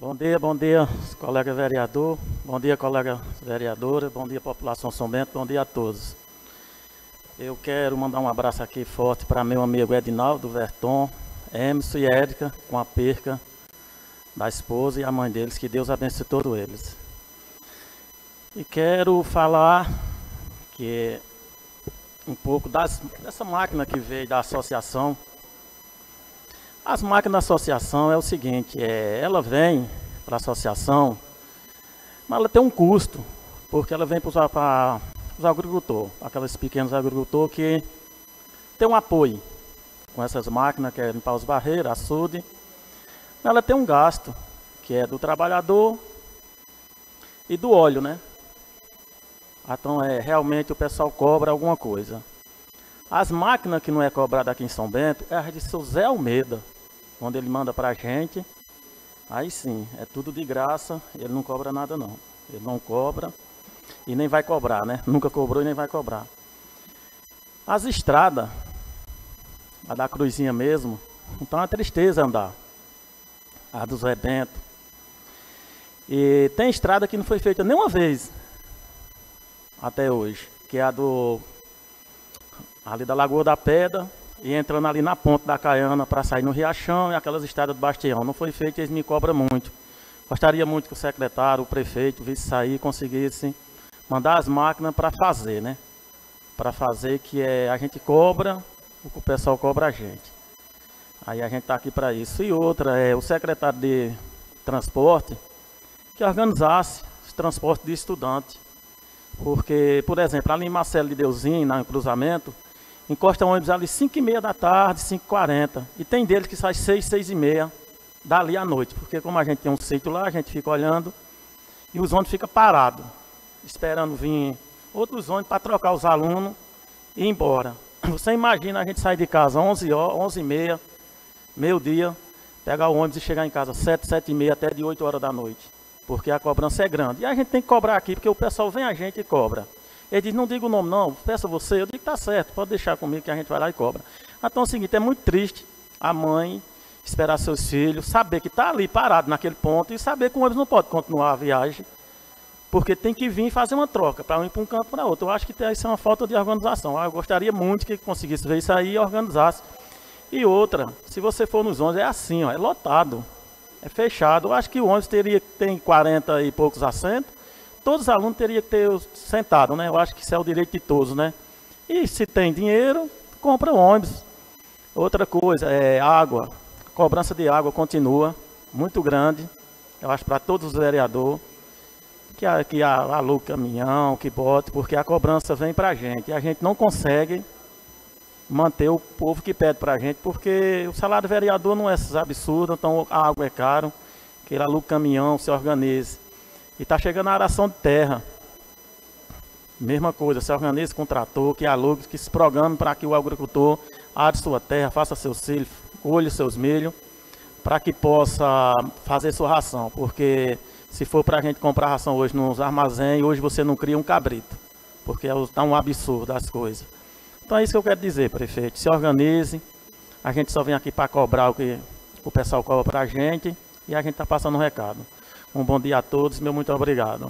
Bom dia, colega vereador, bom dia, colega vereadora, bom dia, população São Bento, bom dia a todos. Eu quero mandar um abraço aqui forte para meu amigo Edinaldo Verton, Emerson e Érica, com a perca da esposa e a mãe deles, que Deus abençoe todos eles. E quero falar que um pouco dessa máquina que veio da associação. As máquinas da associação é o seguinte, ela vem para a associação, mas ela tem um custo, porque ela vem para os agricultores, aqueles pequenos agricultores que tem um apoio com essas máquinas, que é limpar os barreiros, açude. Ela tem um gasto, que é do trabalhador e do óleo, né? Então, realmente o pessoal cobra alguma coisa. As máquinas que não é cobrada aqui em São Bento é a de seu Zé Almeida, quando ele manda para a gente. Aí sim, é tudo de graça, ele não cobra nada não. Ele não cobra e nem vai cobrar, né? Nunca cobrou e nem vai cobrar. As estradas, a da Cruzinha mesmo, então é uma tristeza andar. A do Zé Bento. E tem estrada que não foi feita nenhuma vez até hoje, que é a ali da Lagoa da Pedra e entrando ali na ponta da Caiana para sair no Riachão e aquelas estradas do Bastião. Não foi feito e eles me cobram muito. Gostaria muito que o secretário, o prefeito, visse sair e conseguisse mandar as máquinas para fazer, né? Para fazer que a gente cobra o que o pessoal cobra a gente. Aí a gente está aqui para isso. E outra, o secretário de transporte que organizasse os transportes de estudante. Porque, por exemplo, ali em Marcelo de Deusinho, no cruzamento, encosta ônibus ali 5h30 da tarde, 5h40. E tem deles que sai 6, 6h30 dali à noite. Porque como a gente tem um sítio lá, a gente fica olhando e os ônibus ficam parados, esperando vir outros ônibus para trocar os alunos e ir embora. Você imagina a gente sair de casa 11 horas, 11h30, meio-dia, pegar o ônibus e chegar em casa 7, 7h30 até de 8 horas da noite. Porque a cobrança é grande. E a gente tem que cobrar aqui, porque o pessoal vem a gente e cobra. Ele diz, não diga o nome não, peça você. Eu digo, tá certo, pode deixar comigo que a gente vai lá e cobra. Então é o seguinte, é muito triste a mãe esperar seus filhos, saber que está ali parado naquele ponto e saber que o ônibus não pode continuar a viagem, porque tem que vir e fazer uma troca, para um ir para um canto para outro. Eu acho que isso é uma falta de organização. Eu gostaria muito que conseguisse ver isso aí e organizasse. E outra, se você for nos ônibus, é assim, ó, é lotado. É fechado. Eu acho que o ônibus tem 40 e poucos assentos. Todos os alunos teriam que ter sentado, né? Eu acho que isso é o direito de todos, né? E se tem dinheiro, compra o ônibus. Outra coisa, água. A cobrança de água continua muito grande. Eu acho para todos os vereadores que alugue caminhão, que bote, porque a cobrança vem para a gente. E a gente não consegue manter o povo que pede para a gente, porque o salário do vereador não é esses absurdos, então a água é caro, que ele aluga caminhão, se organize. E está chegando a aração de terra. Mesma coisa, se organize com trator, que alugue, que se programe para que o agricultor are sua terra, faça seus cílios, colhe seus milho, para que possa fazer sua ração. Porque se for para a gente comprar ração hoje nos armazéns, hoje você não cria um cabrito, porque está um absurdo as coisas. Então é isso que eu quero dizer, prefeito. Se organize, a gente só vem aqui para cobrar o que o pessoal cobra para a gente e a gente está passando um recado. Um bom dia a todos, meu muito obrigado.